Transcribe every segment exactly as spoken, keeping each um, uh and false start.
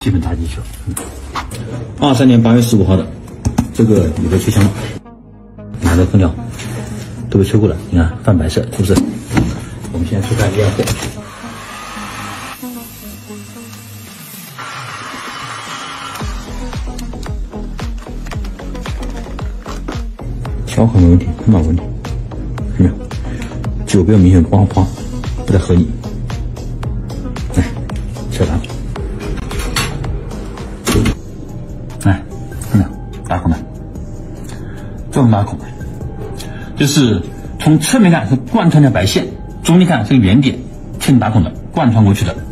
基本打进去了。二三年八月十五号的这个有个吹枪，哪个空调都被吹过了，你看泛白色是不是？我们现在去看验货。调好没问题，空板问题，看到没有？酒标明显光滑，不太合理。来，车打孔。来，看到没有？打孔的，这种打孔就是从侧面看是贯穿的白线，中间看是个圆点，衬打孔的贯穿过去的。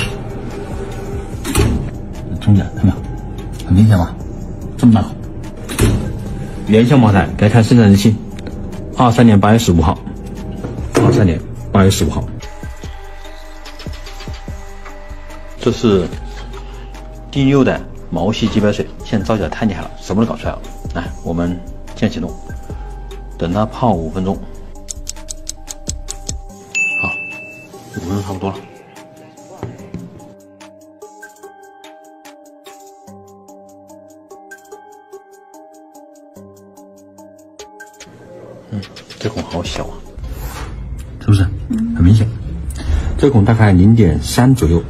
中间看到没有？很明显吧？这么大孔。原箱茅台，来看生产日期，二三年八月十五号，二三年八月十五号。这是第六代毛细鸡白水，现在造起来太厉害了，什么都搞出来了。来，我们现在启动，等它泡五分钟。好，五分钟差不多了。嗯，这孔好小啊，是不是？很明显，这孔大概零点三左右。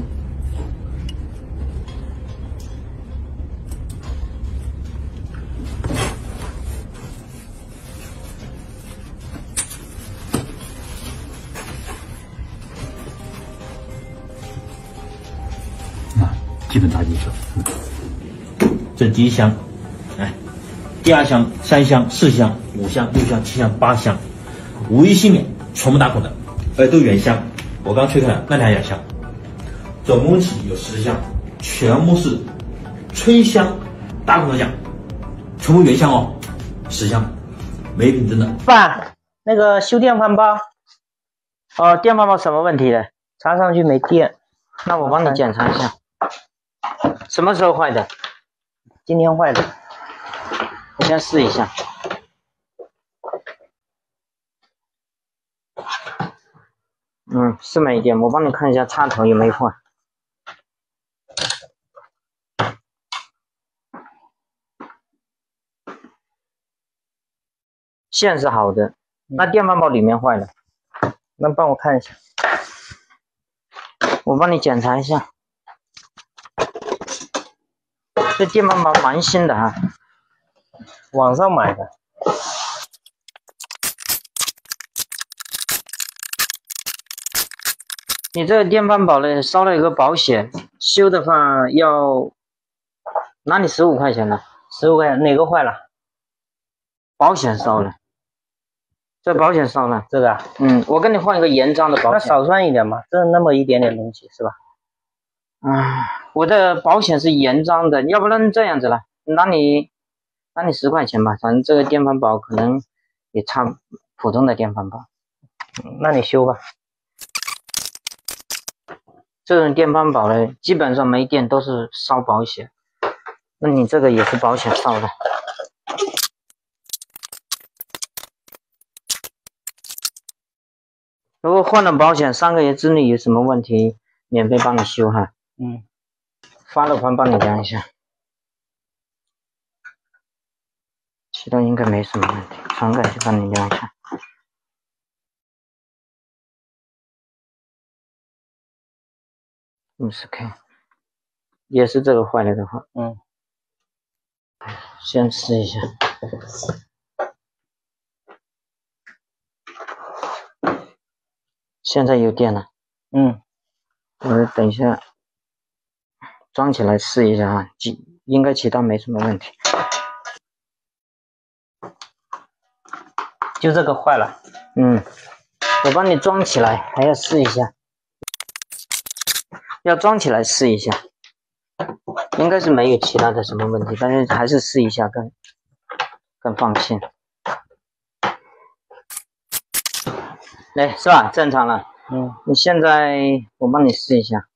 啊，基本打进去了。嗯，这第一箱，来。第二箱、三箱、四箱、五箱、六箱、七箱、八箱，无一幸免，全部打孔的，而都原箱。我刚吹开了，那里还有箱，总共起有十箱，全部是吹箱打孔的奖，全部原箱哦，十箱，没品真的。 爸，那个修电饭煲，哦，电饭煲什么问题呢？插上去没电，那我帮你检查一下，什么时候坏的？今天坏的。我先试一下，嗯，是没电，我帮你看一下插头有没有坏。线是好的，那电饭煲里面坏了，那帮我看一下，我帮你检查一下。这电饭煲蛮新的哈。网上买的，你这个电饭煲呢烧了一个保险，修的话要拿你十五块钱了，十五块钱哪个坏了？保险烧了，这保险烧了，这个啊，嗯，我跟你换一个原装的保险，那少算一点嘛，这那么一点点东西是吧？啊，我的保险是原装的，要不然这样子了，拿你。那你十块钱吧，反正这个电饭煲可能也差普通的电饭煲，嗯，那你修吧。这种电饭煲呢，基本上没电都是烧保险，那你这个也是保险烧的。如果换了保险，三个月之内有什么问题，免费帮你修哈。嗯，发了款帮你量一下。其他应该没什么问题，传感器帮你量一下。五十 K， 也是这个坏了的话，嗯，先试一下。现在有电了，嗯，我等一下装起来试一下哈，应该其他没什么问题。就这个坏了，嗯，我帮你装起来，还要试一下，要装起来试一下，应该是没有其他的什么问题，但是还是试一下更更放心。来，是吧？正常了，嗯，你现在我帮你试一下，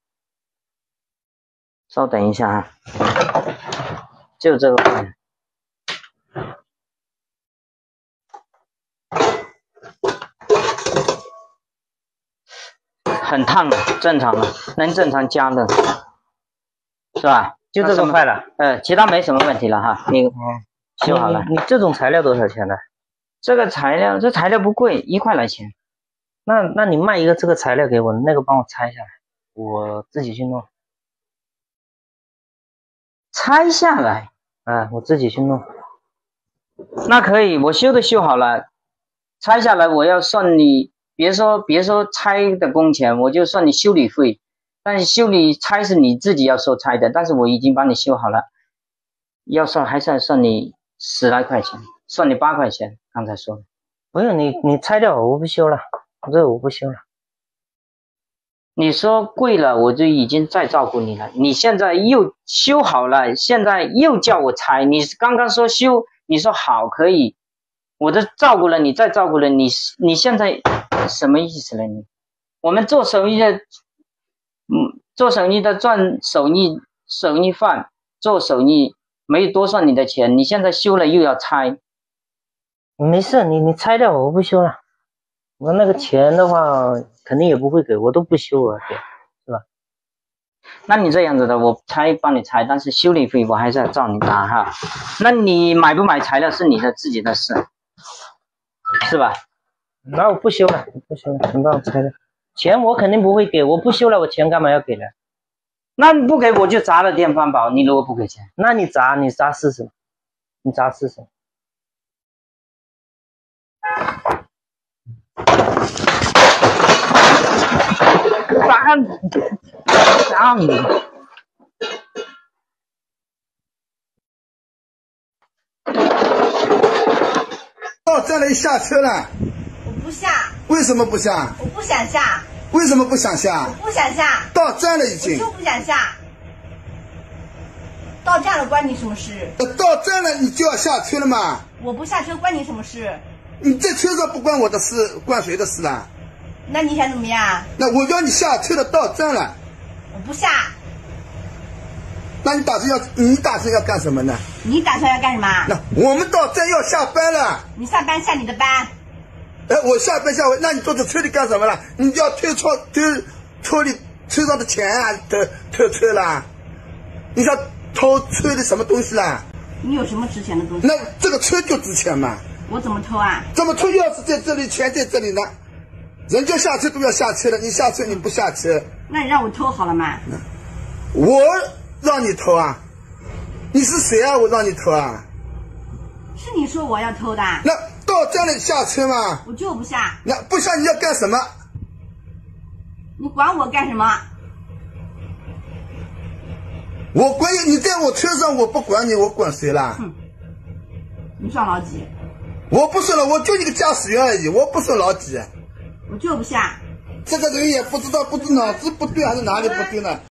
稍等一下啊，就这个坏了。很烫的，正常的，能正常加热，是吧？ 就这个坏了，呃，其他没什么问题了哈。你哦，修好了。你, 你这种材料多少钱呢？这个材料，这材料不贵，一块来钱。那那你卖一个这个材料给我，那个帮我拆下来，我自己去弄。拆下来，啊，我自己去弄。那可以，我修都修好了，拆下来我要算你，别说别说拆的工钱，我就算你修理费。但是修理拆是你自己要收拆的，但是我已经帮你修好了，要算还是要算你十来块钱，算你八块钱。刚才说的，不用你你拆掉，我不修了，这个我不修了。你说贵了，我就已经在照顾你了。你现在又修好了，现在又叫我拆。你刚刚说修，你说好可以，我都照顾了你，再照顾了你，你现在什么意思了你？我们做生意的，嗯，做生意的赚手艺手艺饭，做生意没多算你的钱。你现在修了又要拆，没事，你你拆掉我不修了。我那个钱的话，肯定也不会给，我都不修啊，是吧？那你这样子的，我拆帮你拆，但是修理费我还是要照你拿哈。那你买不买材料是你的自己的事，是吧？那我不修了，我不修了，你帮我拆了。钱我肯定不会给，我不修了，我钱干嘛要给呢？那你不给我就砸了电饭煲，你如果不给钱，那你砸，你砸试试，你砸试试。砸砸你！ 到站了，下车了。 我不下。 为什么不下？ 我不想下。 为什么不想下？ 我不想下。 到站了已经。 我就不想下。到站了关你什么事？ 到站了你就要下车了嘛。 我不下车关你什么事？ 你在车上不关我的事，关谁的事了？ 那你想怎么样？ 那我要你下车了，到站了。 我不下。 那你打算要你打算要干什么呢？ 你打算要干什么？ 那我们到站要下班了。 你下班下你的班。 哎，我下班下班，那你坐在车里干什么了？你要偷车偷车里车上的钱啊，偷偷车啦？你想偷车的什么东西啦？ 你有什么值钱的东西？ 那这个车就值钱嘛。 我怎么偷啊？ 怎么偷？钥匙在这里，钱在这里呢。人家下车都要下车了，你下车你不下车？ 那你让我偷好了吗？ 我让你偷啊？你是谁啊？我让你偷啊？ 是你说我要偷的。 那到站了下车嘛？ 我就不下。 那不下你要干什么？ 你管我干什么？ 我管你，你在我车上我不管你，我管谁啦？ 哼，你算老几？ 我不算了，我就一个驾驶员而已，我不算老几。 我就不下。 这个人也不知道，不知脑子不对还是哪里不对呢？